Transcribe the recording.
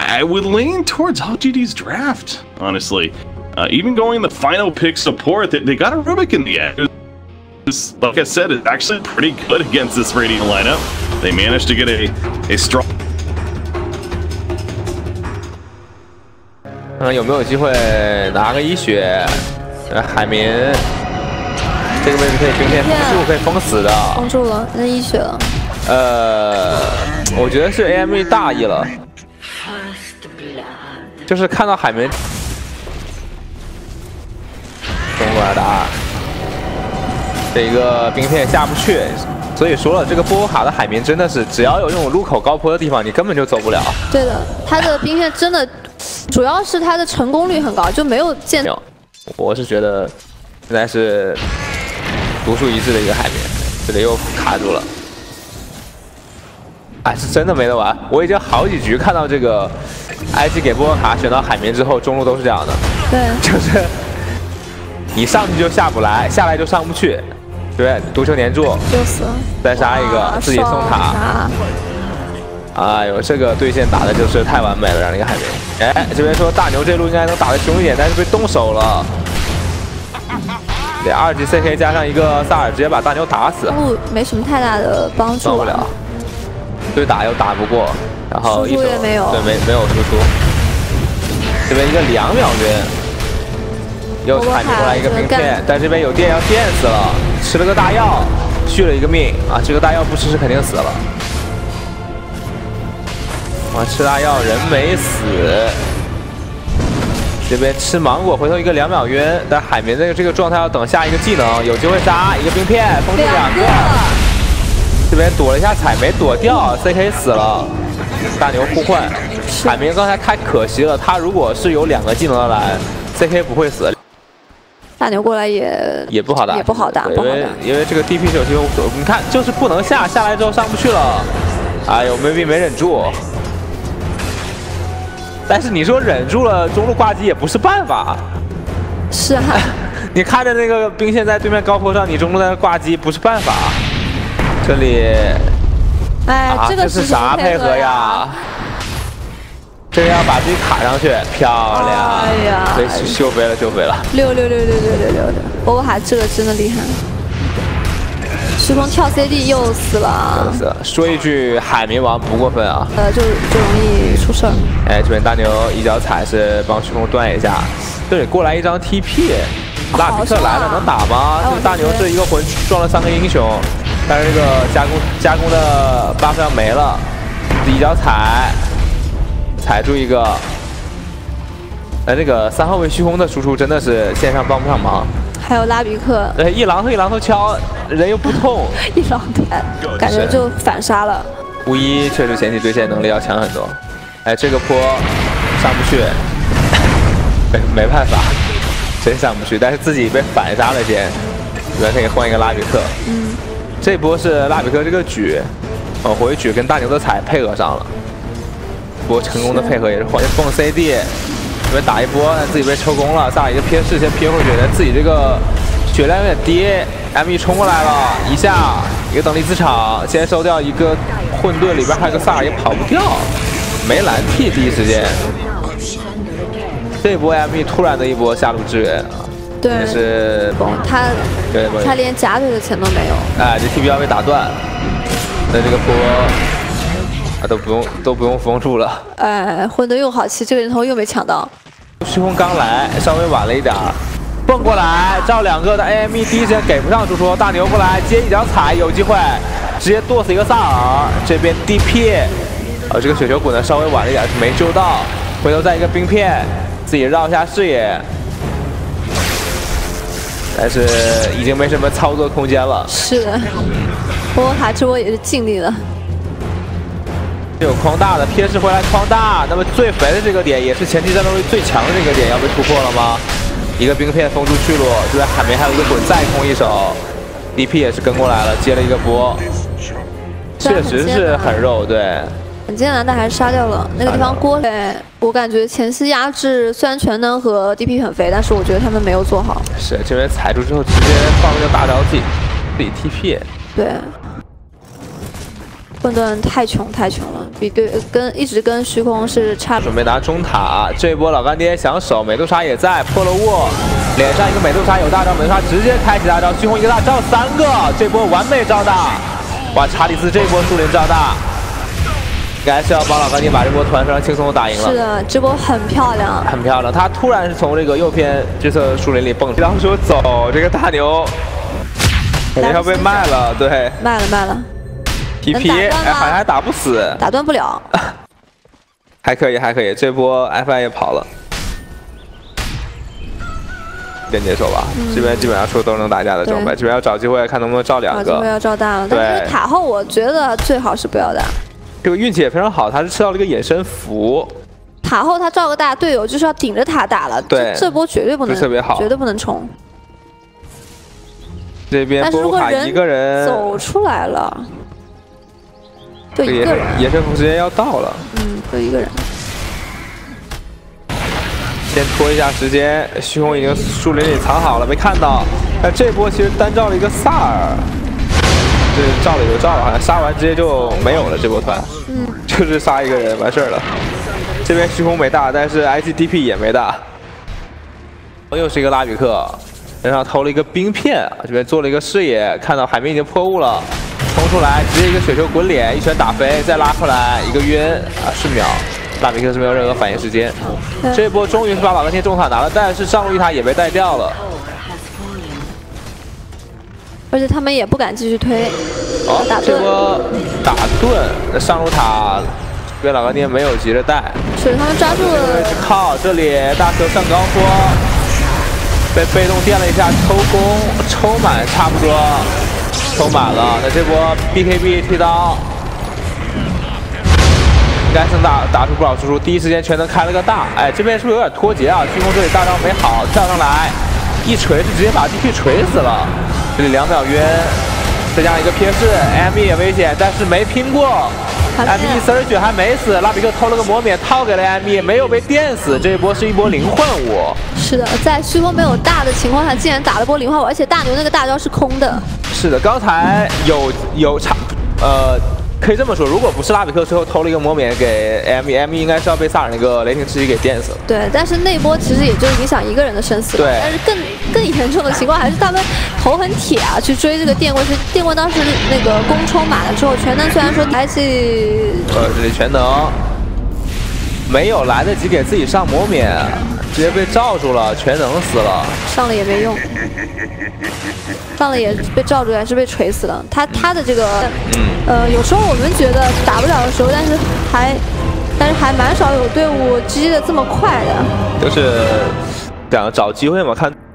I would lean towards LGD's draft, honestly. Even going the final pick support, they got a Rubik in the end. Like I said, it's actually pretty good against this Radiant lineup. They managed to get a strong. 有没有机会拿个1血？海绵这个位置可以冰片45可以封死的。 封住了，那1血了。 我觉得是 AME 大意了，就是看到海绵。 中路尔达，这一个冰片下不去，所以说了，这个波卡的海绵真的是，只要有这种路口高坡的地方，你根本就走不了。 对的，它的冰片真的，主要是它的成功率很高，就没有见。 我是觉得现在是独树一帜的一个海绵，这里又卡住了。哎，是真的没得玩。我已经好几局看到这个 IG 给波卡选到海绵之后，中路都是这样的。 对， 就是。 你上去就下不来，下来就上不去，对，毒球粘住， 就死了， 再杀一个，自己送塔。哎呦，这个对线打的就是太完美了，让那个海绵。哎，这边说大牛这路应该能打得凶一点，但是被动手了。对，2级 CK 加上一个萨尔，直接把大牛打死。 路没什么太大的帮助， 受不了。对打又打不过，然后一手也没有， 对没有输出。这边一个2秒晕。 又海绵过来一个冰片，但这边有电要电死了，吃了个大药，续了一个命啊！这个大药不吃是肯定死了。哇，吃大药人没死，这边吃芒果回头一个2秒晕，但海绵的这个状态要等下一个技能，有机会杀一个冰片，封住2个。这边躲了一下踩没躲掉 ，CK 死了，大牛互换。海绵刚才太可惜了，他如果是有2个技能的蓝 ，CK 不会死。 大牛过来也不好打， 因为这个 DP 手就你看就是不能下来之后上不去了，哎呦没忍住，但是你说忍住了中路挂机也不是办法， 是啊， 你看着那个兵线在对面高坡上，你中路在那挂机不是办法，这里， 哎， 这是啥配合呀？ 这个要把自己卡上去，漂亮！ 哎呀， 对，修飞了，修飞了。 6的，波卡这个真的厉害。时空跳 CD 又死了。 说一句，海绵王不过分啊。 就容易出事儿。 哎，这边大牛一脚踩是帮虚空断一下，这里过来一张 TP， 拉比特来了能打吗？这个大牛是一个魂撞了3个英雄，但是这个加工的 buff 要没了，一脚踩。 踩住一个，这个3号位虚空的输出真的是线上帮不上忙。 还有拉比克， 一榔头一榔头敲，人又不痛， 一榔头感觉就反杀了。 51确实前期对线能力要强很多。哎，这个坡上不去，没办法，真上不去。但是自己被反杀了先，这边可以换一个拉比克。这波是拉比克这个举，回举跟大牛的踩配合上了。 波成功的配合也是蹦 CD， 这边打一波，自己被抽攻了，萨尔一个撇视先撇回去，但自己这个血量有点低 ，ME 冲过来了，一下一个等离子场，先收掉一个混沌，里边还有个萨尔也跑不掉，没蓝 T 第一时间，这波 ME 突然的一波下路支援， 对， 是他连夹腿的钱都没有， 哎，这 TP 要被打断，那这个波。 都不用封住了。 混沌又好气，这个人头又没抢到。 虚空刚来，稍微晚了一点儿，蹦过来照2个的 AME 第一时间给不上输出，大牛过来接一脚踩，有机会直接剁死一个萨尔。这边 DP， 这个雪球滚的稍微晚了一点，没救到，回头再一个冰片，自己绕一下视野。 但是已经没什么操作空间了。 是的，波卡这波也是尽力了。 有框大的撇视回来框大，那么最肥的这个点也是前期战斗力最强的这个点，要被突破了吗？一个冰片封住去路，这边海绵还有一个滚再空一手 ，DP 也是跟过来了，接了一个波，确实是很肉，对， 很艰难，但还是杀掉了那个地方锅。对，我感觉前期压制虽然全能和 DP 很肥，但是我觉得他们没有做好。 是这边踩住之后直接放了个大招自己 TP， 对。 混沌太穷了，比一直跟虚空是差。 准备拿中塔，这一波老干爹想守，美杜莎也在破了沃，脸上一个美杜莎有大招，美杜莎直接开启大招，虚空一个大招3个，这波完美招大。哇，查理斯这一波树林招大，应该是要帮老干爹把这波团非常轻松的打赢了。 是的，这波很漂亮， 很漂亮。他突然是从这个右偏这侧树林里蹦出来，当时走这个大牛，感觉要被卖了，对， 卖了。 皮皮，哎，好像还打不死， 打断不了， 还可以，这波 FI 也跑了，先接手吧。这边基本上出都能打架的装备，这边要找机会看能不能照2个。 找机会要照大了，但是塔后我觉得最好是不要打。 这个运气也非常好，他是吃到了一个隐身符。 塔后他照个大，队友就是要顶着塔打了，对，这波绝对不能， 特别好， 绝对不能冲。 这边波卡一个人走出来了。就一个人， 隐身符时间要到了。 就一个人。 先拖一下时间，虚空已经树林里藏好了，没看到。但这波其实单照了一个萨尔，这照了也就照了，好像杀完直接就没有了这波团。就是杀一个人完事儿了。这边虚空没大，但是 ICDP 也没大。又是一个拉比克，身上偷了一个冰片，这边做了一个视野，看到海明已经破雾了。冲出来，直接一个雪球滚脸，一拳打飞，再拉回来一个晕啊，10秒，拉比克是没有任何反应时间。这一波终于是把老干爹中塔拿了，但是上路一塔也被带掉了， 而且他们也不敢继续推。 这波打盾，上路塔被老干爹没有急着带， 是他们抓住了。 靠，这里大球上高坡，被被动电了一下，抽攻抽满差不多。抽满了，那这波 BKB 剃刀，应该是打出不少输出。第一时间全能开了个大，哎，这边是不是有点脱节啊？虚空这里大招没好，跳上来一锤是直接把 DP 锤死了。这里2秒晕，再加上一个撇式 ，ME 也危险，但是没拼过。ME Surge 还没死，拉比克偷了个魔免套给了 ME， 没有被电死。这一波是一波零换物。 是的，在虚空没有大的情况下，竟然打了波零换物，而且大牛那个大招是空的。 是的，刚才有可以这么说，如果不是拉比克最后偷了一个魔免给 ME 应该是要被萨尔那个雷霆吃鸡给电死了。 对，但是那波其实也就影响一个人的生死。 对， 但是更严重的情况还是他们头很铁啊，去追这个电棍。是电棍当时那个攻冲满了之后，全能虽然说还是这里全能没有来得及给自己上魔免，直接被罩住了，全能死了， 上了也没用。上了也被罩住，还是被锤死了。他的这个，有时候我们觉得打不了的时候，但是还蛮少有队伍击的这么快的。 就是想找机会嘛，看。